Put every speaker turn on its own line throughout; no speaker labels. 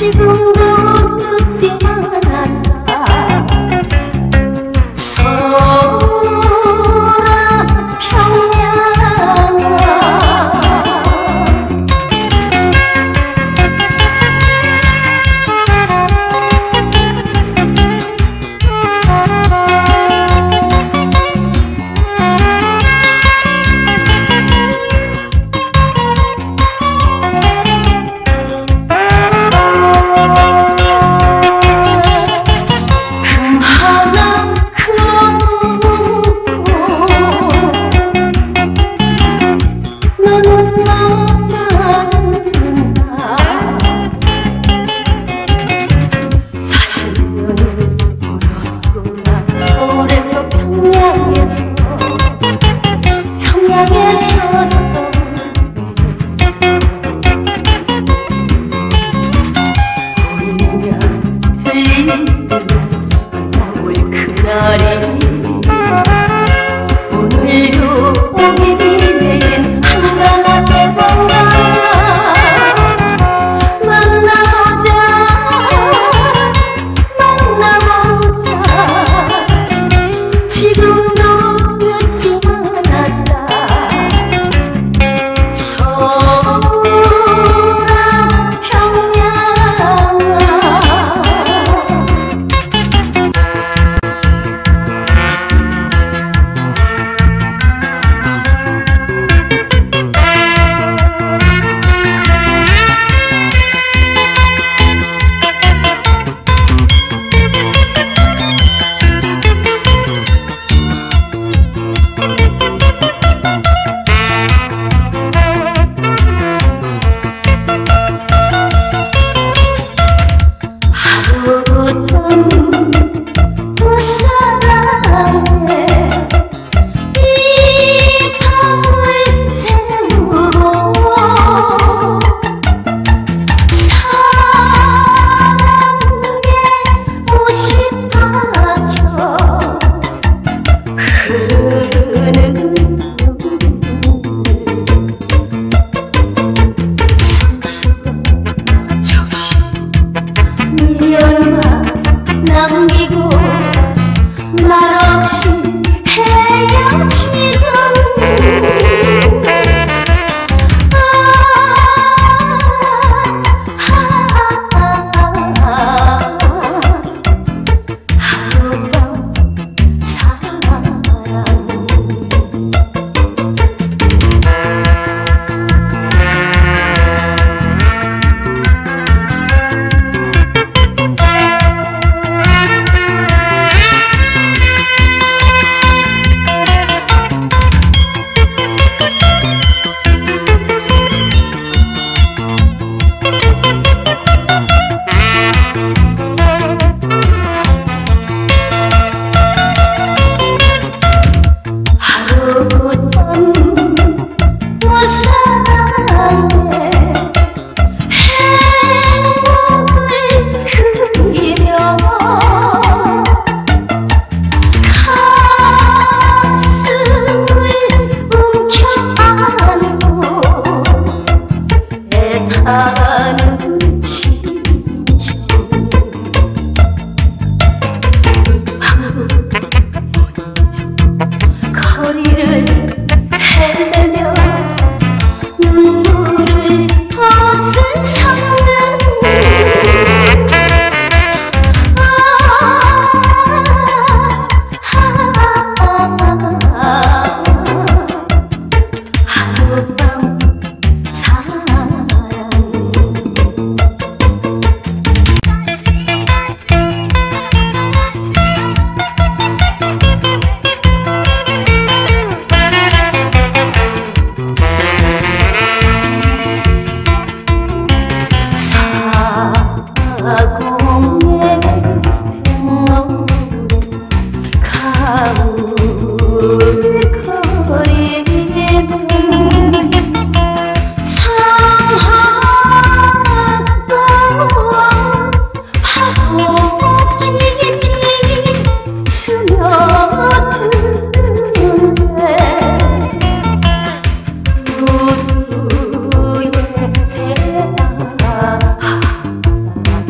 지금도 늦지 않았다. 서울아 평양아 만나볼 그날이 오늘도 오기니 내겐 한가하게 건가 만나보자 지금도 늦지 않았다. 서울아 평양아 남기고 말없이 헤어지던 하룻밤 사랑 하는 심정 방금 못 잊어 거리를 헤매며 눈물을 벗은 상은 하룻밤 사랑 사공의 가을 거리는 상하도와 파도 깊이 스며드는데 우두의 새아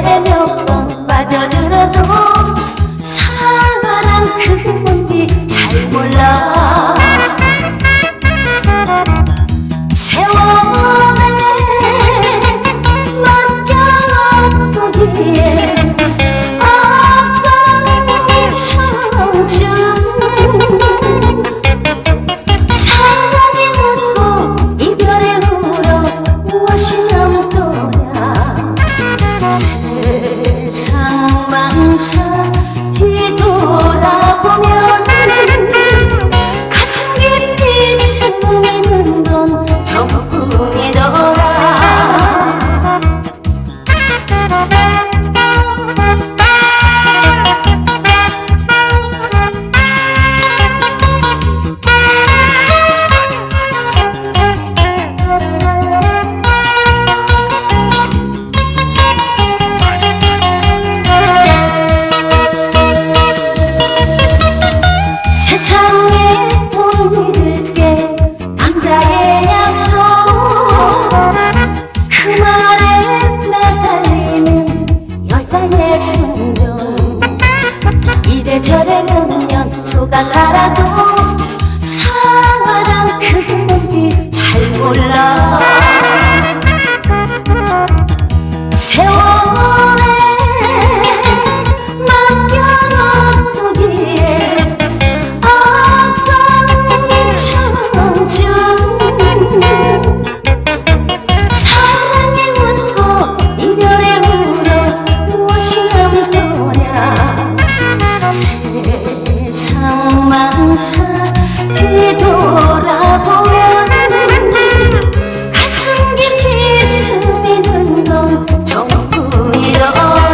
노래 몇 번 빠져들어도 사랑 그게 뭔지 잘 몰라. 세월에 맡겨놓기에 아까운 청춘 사랑에 묻고 이별에 울어 무엇이 남도냐. 세상 망사 뒤돌아보면 가슴 깊이 스미는 건 저뿐이더라. 세상에 못 믿을게 남자의 약속 그 말에 매달리는 여자의 순종 이래저래 몇 년 속아 살아도 사랑 그게 뭔지 잘 몰라. 세월에 맡겨놓기에 사랑에 묻고 이별에 울어 무엇이 남도냐. 세상 망사 뒤돌아보면 가슴 깊이 스미는 건 정뿐이더라.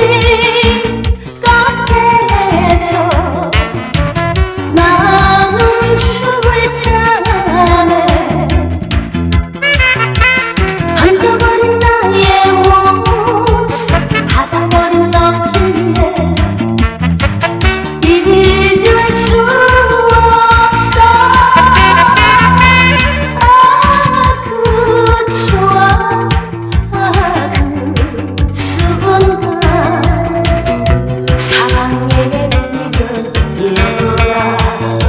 카페에서 나는 술을 짜네 던져버린 나의 모습 받아버린 너기에 잊을 수 없어 그 좋아 그 순간 사랑의 이름이었더라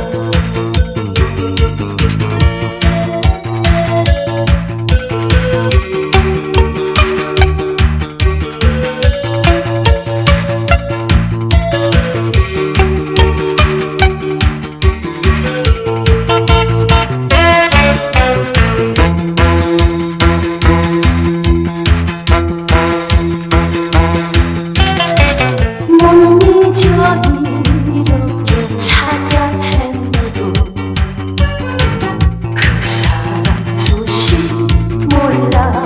이렇게 찾아 헤매도 그 사람 소식 몰라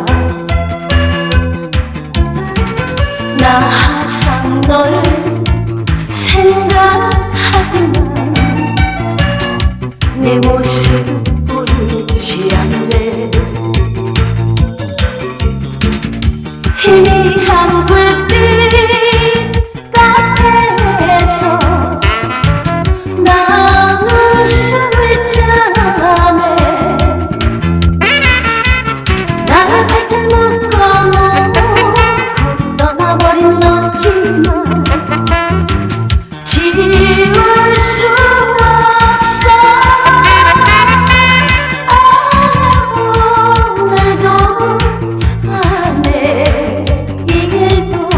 나 항상 널 생각하지만 내 모습 보이지 않네 희미한 불빛 카페에서 나는 숨을 짜네 나를 발길 묶어놓고 떠나버린 너지만 지울 수 없어 오늘도 내일도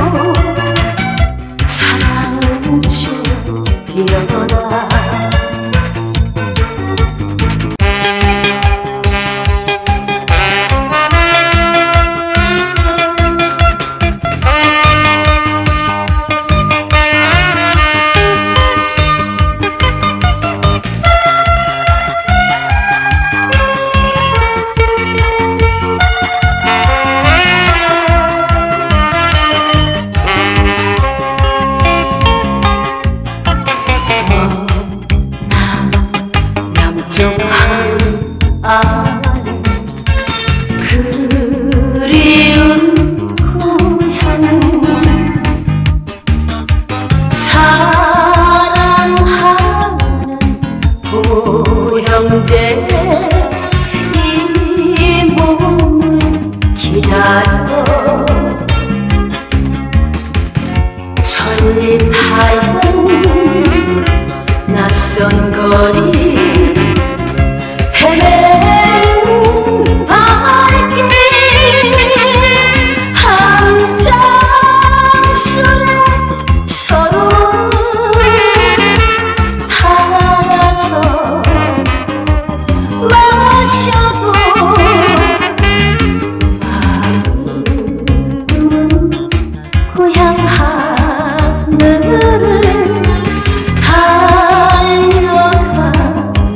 사랑은 추억이었구나 아는 그리운 고향 사랑하는 고형제 이 몸을 기다려 천리 타는 낯선 거리 헤매는 발길 한 잔 술에 서로 달아서 마셔도 마음은 고향 하늘을 달려가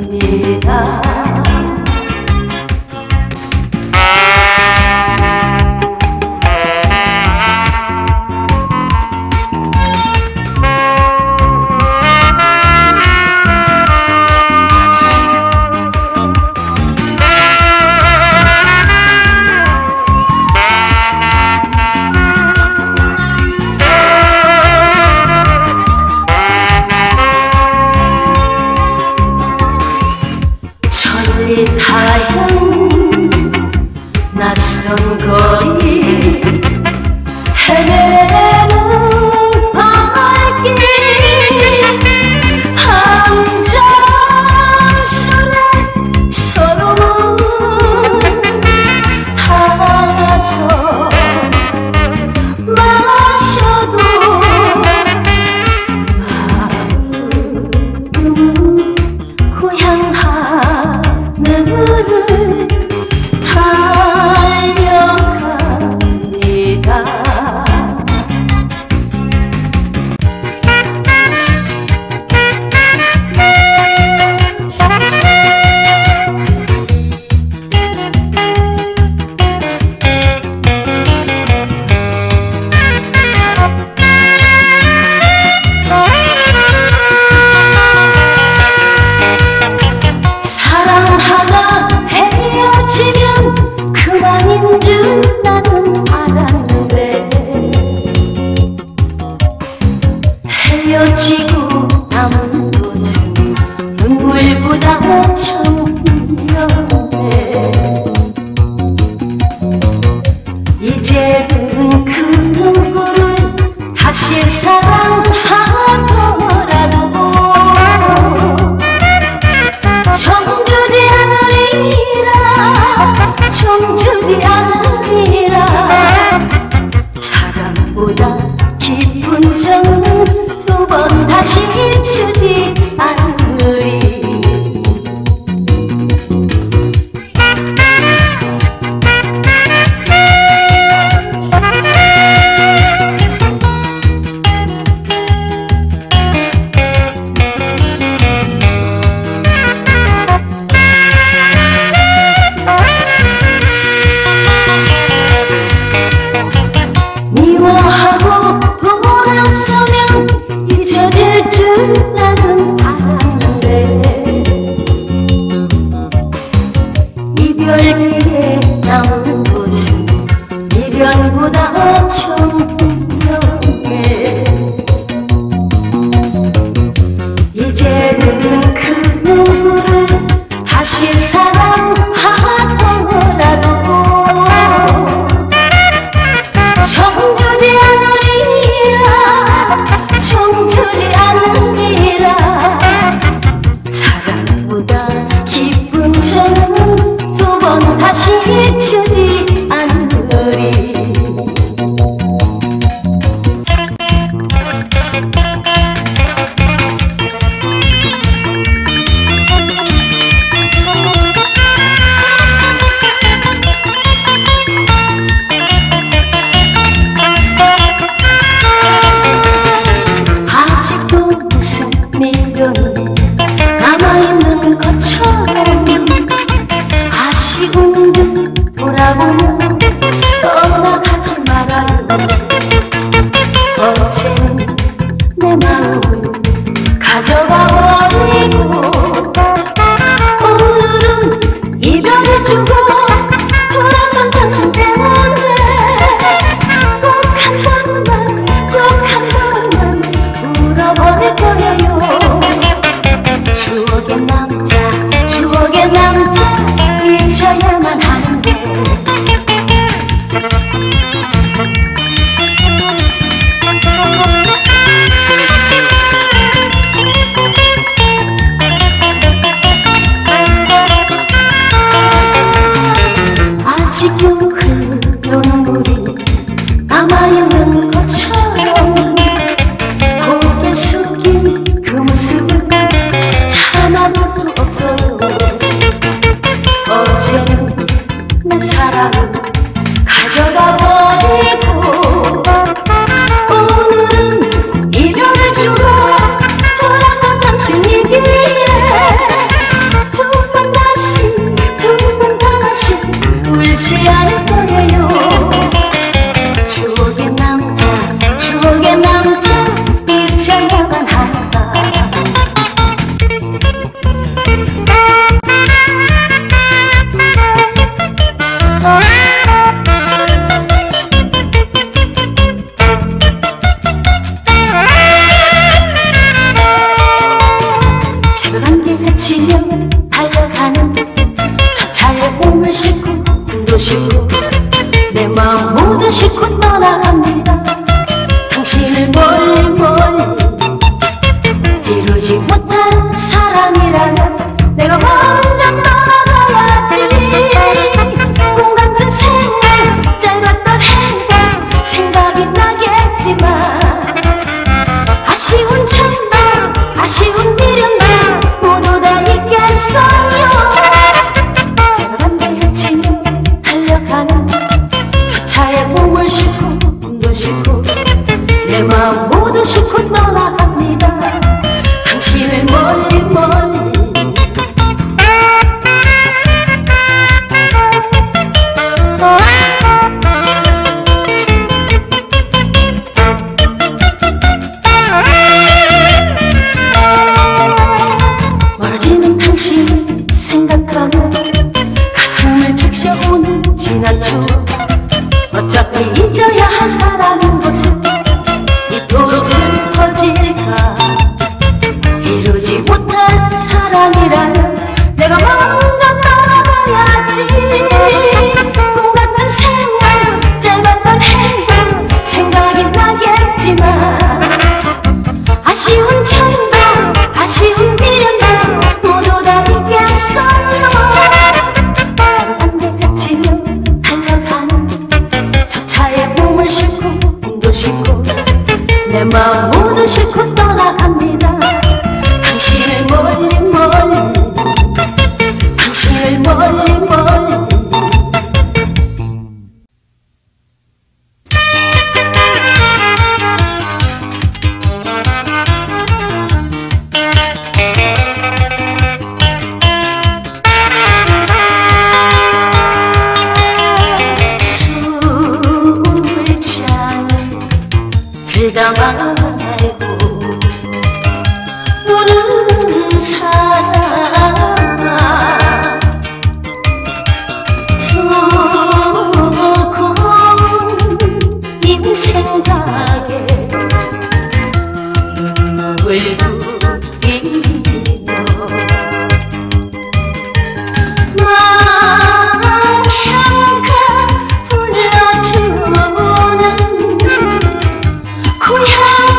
이제는 그 누구를 다시 사랑하더라도 정주지 않으리라, 정주지 않으리라. 사랑보다 깊은 정은 두 번 다시 주지 않으리. 미워하고 돌아서면 잊혀질 줄 나는 아는데 이별기에 남은 곳은 미련보다 청명해. 이제는 그 누구를 다시 사랑하더라도 정주지 않으리라, 정주지 않으리라. 사랑보다 깊은 정은 두 번 다시 주지 않으리. 아직도 무슨 미련이 남아있는 것처럼 아쉬운 듯 돌아보면 떠나가지 말아요. 어제는 내 마음을 가져가 버리고 오늘은 이별을 주고 돌아선 당신 때문에 꼭 한 번만, 꼭 한 번만 울어버릴 거예요. 추억의 남자, 추억의 남자 잊어야만 하는데 아직도 흘러 눈물이 남아있는 것처럼 고개 숙인 그 모습을 참아볼 수 없어요. 어제는 내 사랑을 가져가 버리고 오늘은 이별을 주고 돌아선 당신이기에 두 번 다시, 두 번 다시 울지 않을 거예요. 추억의 남자, 추억의 남자 잊어야만 한다. 새벽 안개가 지면 달려가는 저 차에 몸을 싣고 꿈도 싣고 내 마음 모두 싣고 떠나갑니다. 당신을 멀리 멀리 이루지 못한 사랑이라면 내가 먼저 떠나가야지. 꿈같은 생각, 짧았던 해가 생각이 나겠지만 아쉬운 첫날, 아쉬운 미련들 모두 다 잊겠어요. 새벽 안개에 지면 달려가는 저 차에 몸을 싣고 꿈도 싣고 내 마음 모두 싣고 떠나갑니다. 당신을 멀리 멀리 멀어지는 당신을 생각하며 가슴을 적셔오는 지난 추억. 어차피 잊어야 할 사람인 것을 이토록 슬퍼질까. 이루지 못한 사랑이라면 내가 먼저 떠나가야지. 꿈같은 생활, 짧았던 싣고 내 마음 모두 싣고 떠나갑니다. 당신을 멀리 멀리, 당신을 멀리 멀리. 들다 말고 우는 사람 두고 인생 가게 눈물을 부리며 마음 향가 불러주는 고향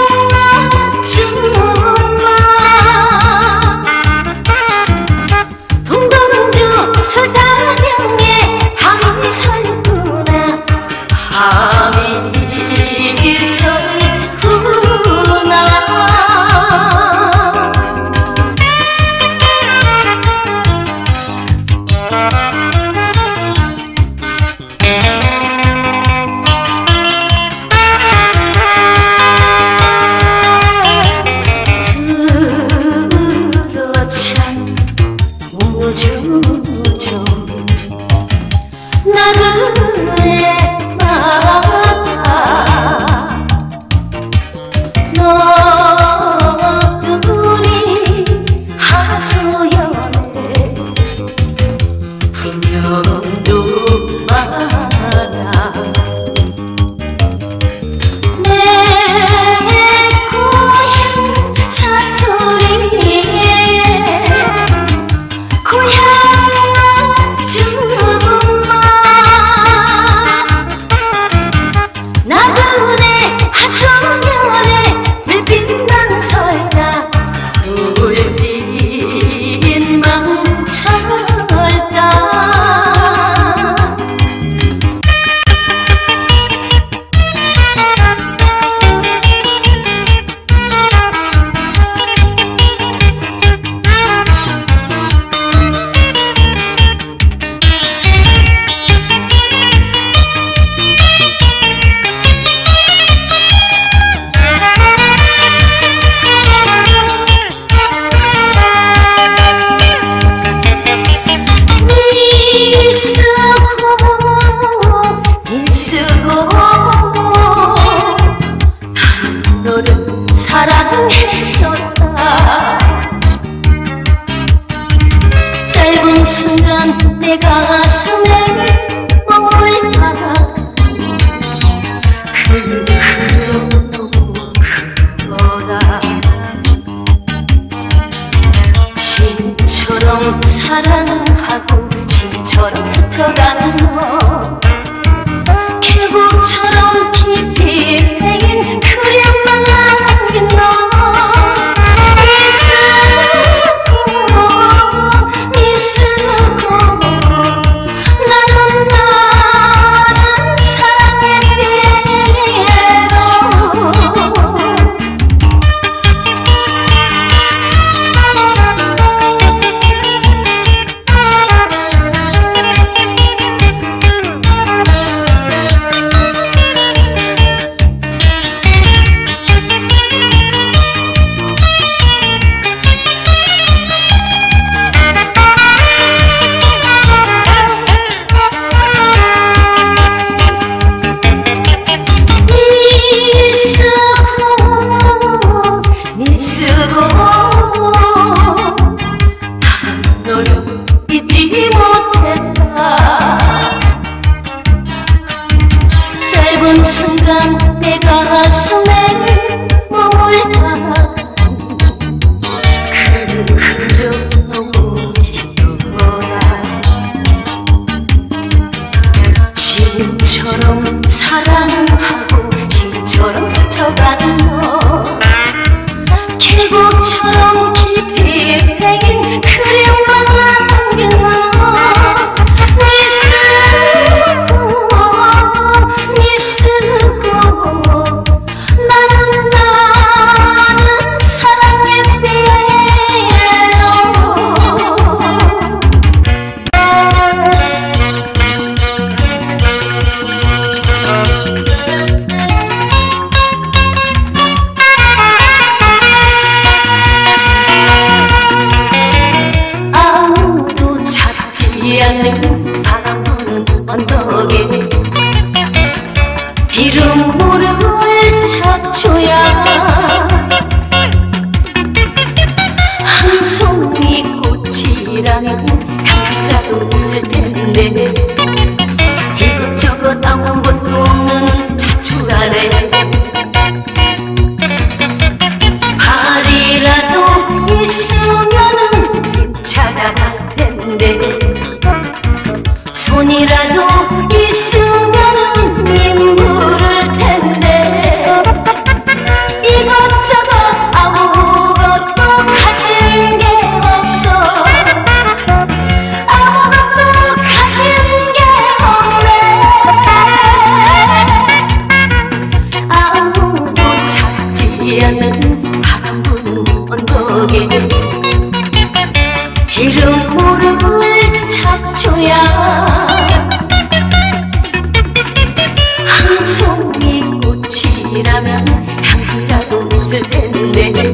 아줌마 동동주 술다령에 밤이 설구나 밤이 설구나. 주죠 나그네 마다 너들이 하소연에 분명도 많아. 내 고향 사투리에 고향 아줌마 나그네 하소연에 불빛만 설다 불빛만 설다. 너를 사랑했었다. 짧은 순간 내 가슴에 머물다가 그 흔적 너무 크더라. 신처럼 사랑하고 신처럼 스쳐간 너 계곡처럼 깊이 패인 그림만 남긴 너 미쓰고 나는 사랑의 피해로 너를 잊지 못했다. 짧은 순간 내 가슴에 머물다가 그 흔적 너무 길어라. 신처럼 사랑하고 신처럼 스쳐간 너 계곡처럼 깊이 패인 그림만 남긴 너 미쓰고 이름 모를 잡초야 한 송이 꽃이라면 향기라도 있을 텐데 이것저것 아무것도 없는 잡초라네. 발이라도 있으면은 찾아갈 텐데 손이라도 있으면은 님 부를 텐데 이것저것 아무것도 가진 게 없어. 아무것도 가진 게 없네. 아무도 찾지 않는 바람 부는 언덕에 이름 모를 잡초야 한 송이 꽃이라면 향기라도 있을 텐데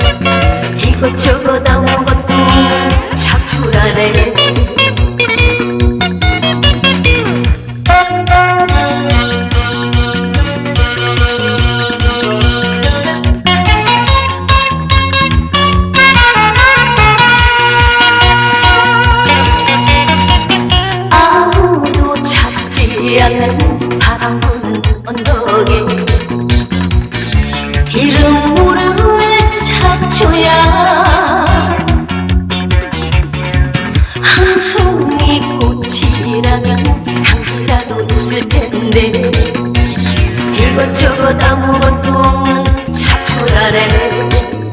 이것저것 아무것도 없는 잡초라네. 아무도 찾지 않는 바람 부는 언덕에 이름 모를 잡초야 한 송이 꽃이라면 향기라도 있을 텐데 이것저것 아무것도 없는 잡초라네.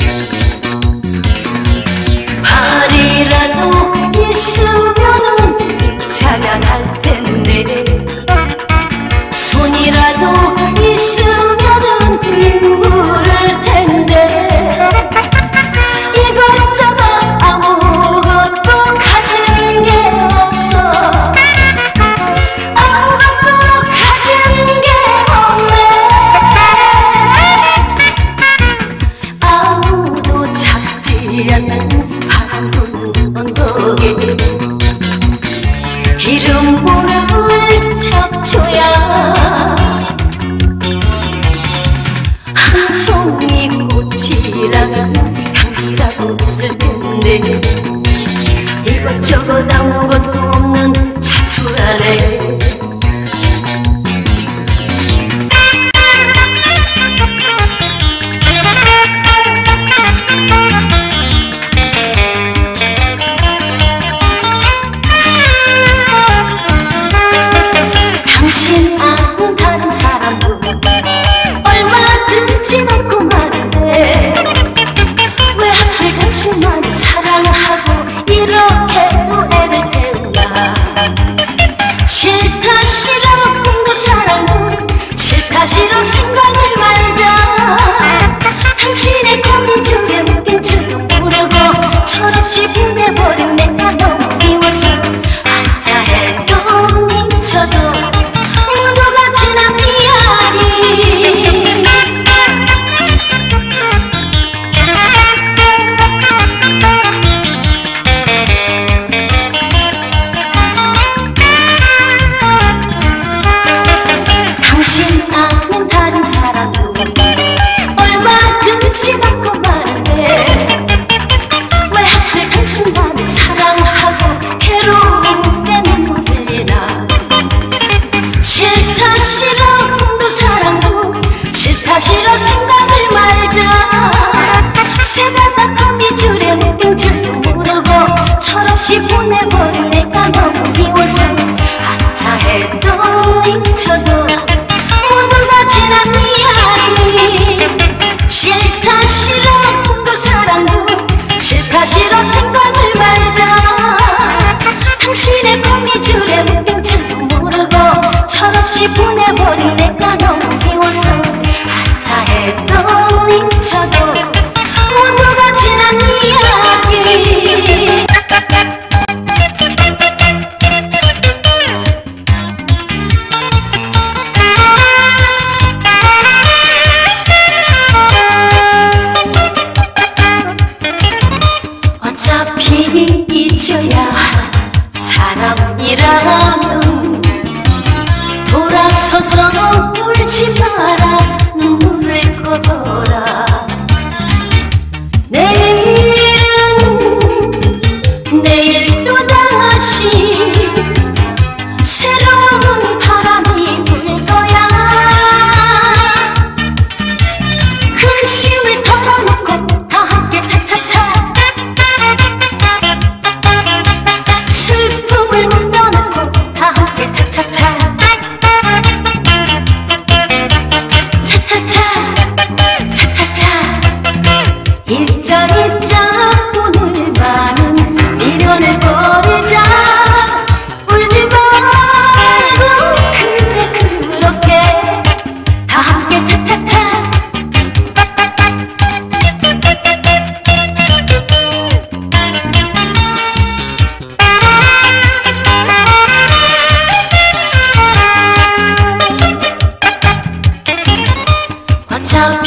발이라도 있으면은 찾아갈 텐데 손이라도 있으면은 님 부를 텐데 이것저것 아무것도 가진 게 없어. 아무것도 가진 게 없네. 아무도 찾지 않는 바람 부는 언덕에 이름 모를 잡초야 한 송이 꽃이라면 향기라도 있을 텐데 이것저것 아무것도 없는 잡초라네. 당신 아는 다른 사람도 얼마든지 많고 많은데 왜 하필 당신만 사랑하고 이렇게도 애를 태우나. 싫다 싫어 꿈도 사랑도 싫다 싫어 생각을 말자. 당신의 거미줄에 묶인 줄도 모르고 철없이 보내버린 내가 너무 미워서 앉아 해도 미쳐도 당신 아는 다른 사람도 얼마든지 많고 많은데 왜 하필 당신만 사랑하고 괴로운 내 눈물 흘리나. 싫다 싫어 꿈도 사랑도 싫다 싫어 생각을 말자. 새가닥 거미줄에 묶인 줄도 모르고 철없이 보내버린 내가 너무 미워서 앉아 해도 미쳐도 모두가 지난 이야기. 싫다 싫어 꿈도 사랑도 싫다 싫어 생각을 말자. 당신의 거미줄에 묶인 줄도 모르고 철없이 보내버린 내가 너무 미워서 앉아 해도 미쳐도 모두가 지난 이야기. 어차피 잊어야 할 사람이라면 돌아서서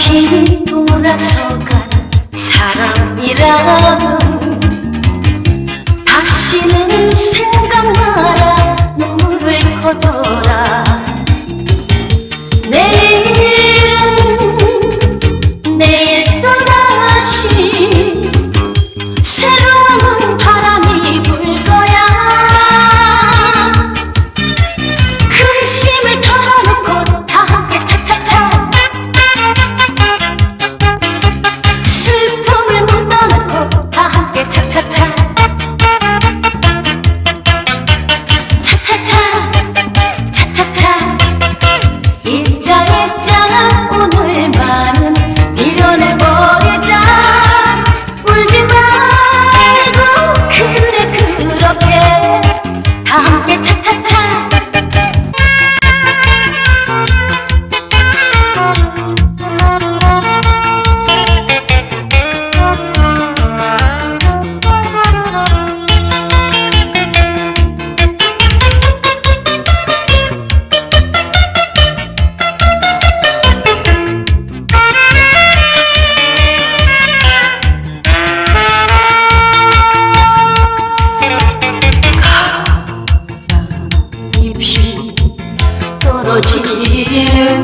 당신이 돌아서간 사람이라면 다시는 생각나라 눈물을 거둬라. 내일은 내일 또다시 새로운 바람이 불 거야. 근심을 털어놓고 다 함께 차차차 슬픔을 묻어놓고 다 함께 차차차 차차차 차차차 잊자 잊자 오늘만은 밀어내버리자. 울지 말고 그래 그렇게 다 함께 차차차 떨어지는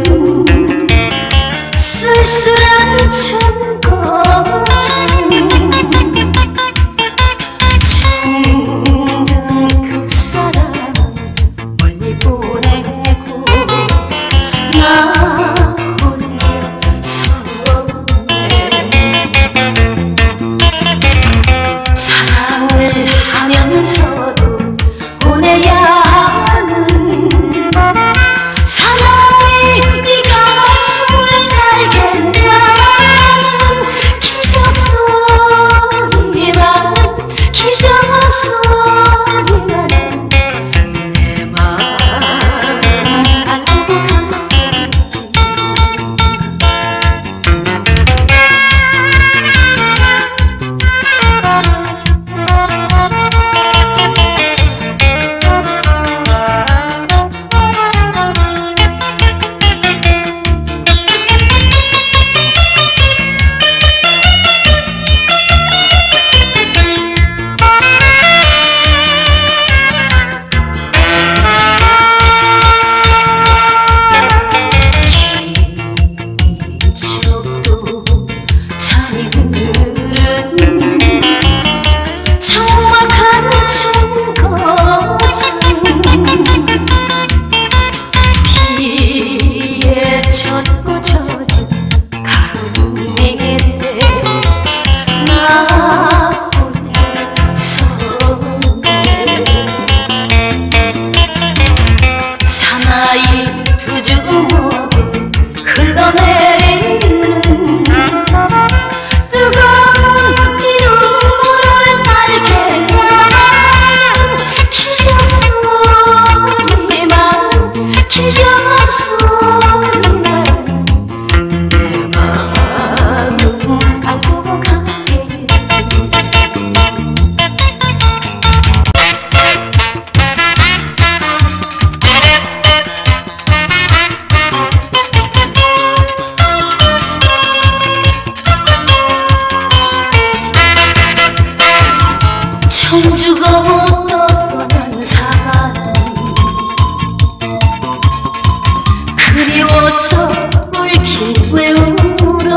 쓸쓸한 천거지. 정든 그 사람 멀리 보내고 나 혼자서네. 사랑을 하면서도 보내야 하는 사랑이 네 가슴을 알겠냐는 기적소리만 기적소리만 내 마음 알고 가겠지. 젖고 젖은 가을미래 나 혼자서네. 사나이 두 주먹에 흘러내리는 뜨거운 이 눈물을 알겠냐는 기적소리만 기적소리 청주가 떠난 사람 그리워서 울긴 왜 울어.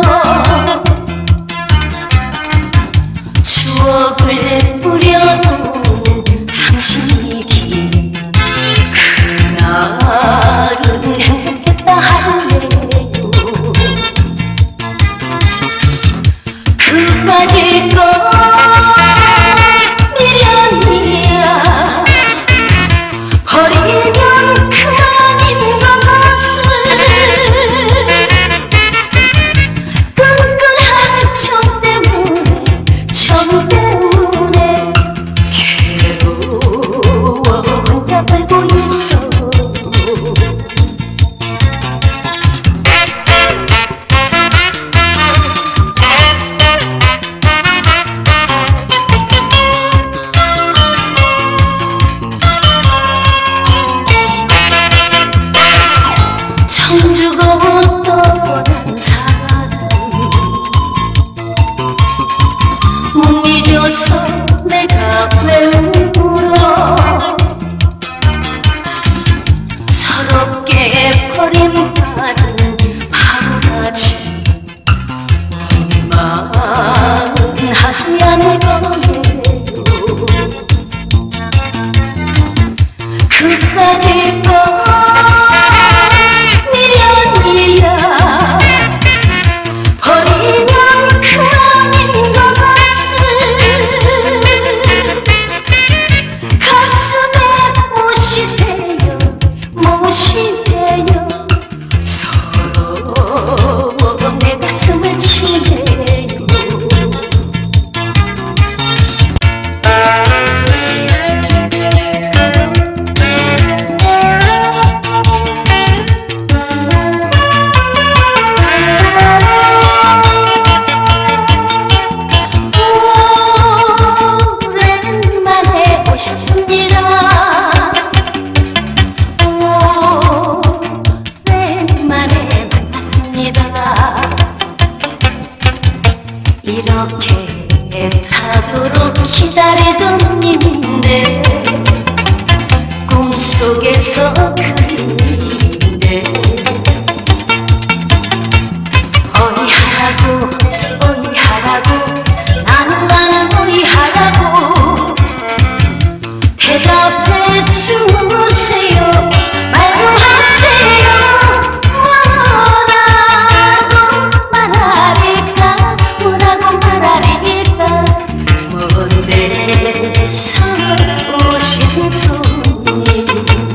추억을 뿌려놓은 당신이기에 그날은 행복했다 할래요. 그까짓 것 미련이야. 버리면 그만인 것을 이렇게 애타도록 기다리던 님인데 꿈속에서 그린 일인데 어이하라고 어이하라고 나는 어이하라고 대답해 주세요. 말씀하세요. 뭐라고 말하리까 먼 데서 오신 손님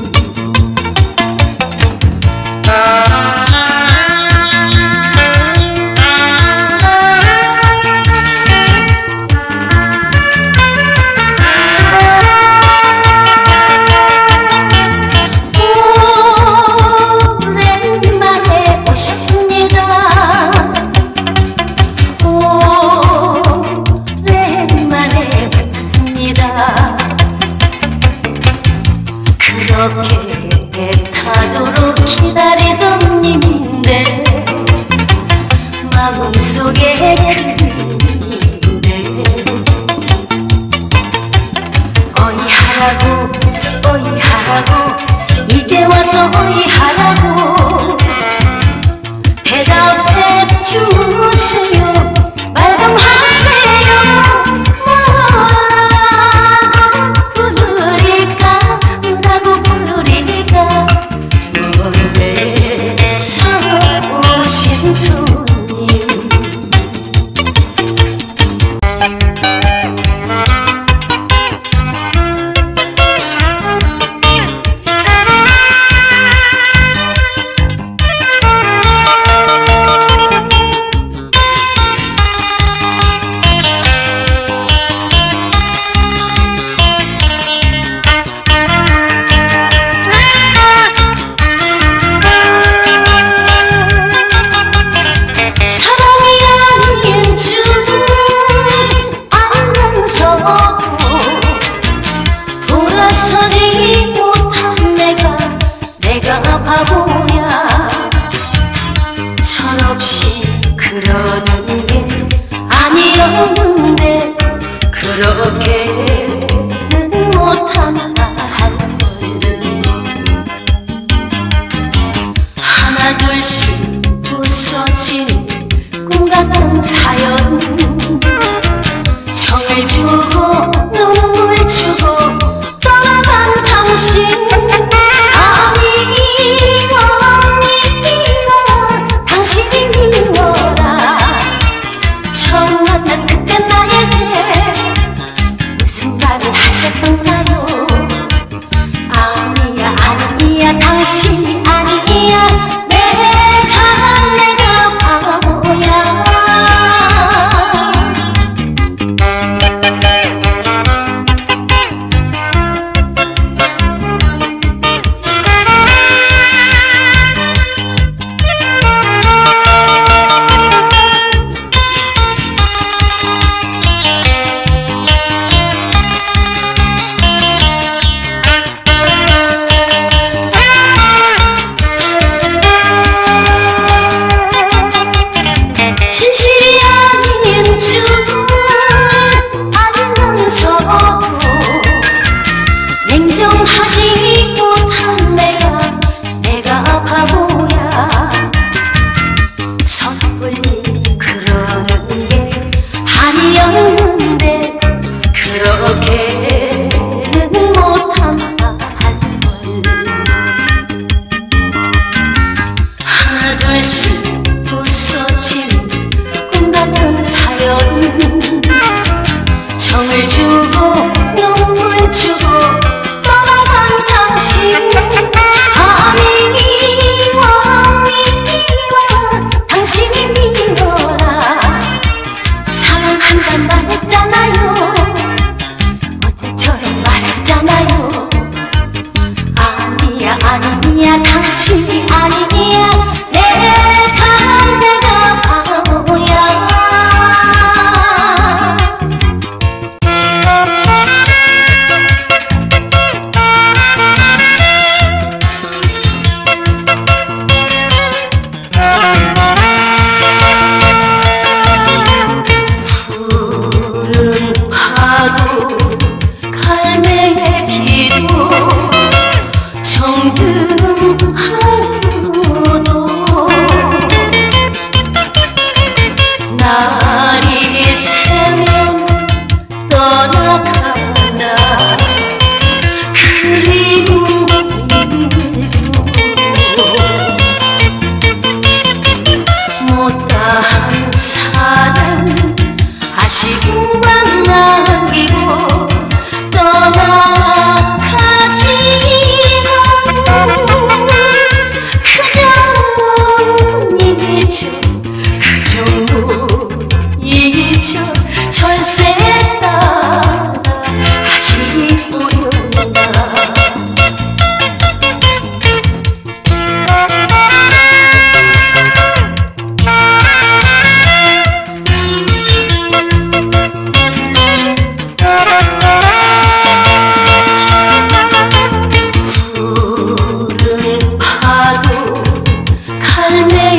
오랜만에 오셨습니다. 오랜만에 만났습니다. 그렇게 애타도록 기다리던 님인데 마음속에 그리는데 어이하라고 어이하라고 이제 와서 어이하라고 대답해 주세요. 말씀하세요. 뭐라고 부르리까 먼 데서 오신 손님 돌아서지 못한 내가 바보야. 철없이 그러는 게 아니었는데 그렇게는 못한다 하는 걸 하나둘씩 부서진 꿈같은 사연 정을 주고 눈물 주고 떠나간 당신 아니워 당신이 미워라. 처음 만난 그때 나에게 무슨 말을 하셨던가요? 아니야 당신이 아니야 내가 바보야. 진실이 아닌 줄 알면서도 냉정하지 못한 내가 바보야. 섣불리 그러는 게 아니었는데 그렇게는 못한다 하는 걸 하나둘씩 부서진 꿈같은 사연 정을 주고 눈물 주고 떠나간 당신 아니워 당신이 미워라. 사랑한단 말했잖아요. 어제처럼 말했잖아요. 아니야 당신이 아니야 내가 삶의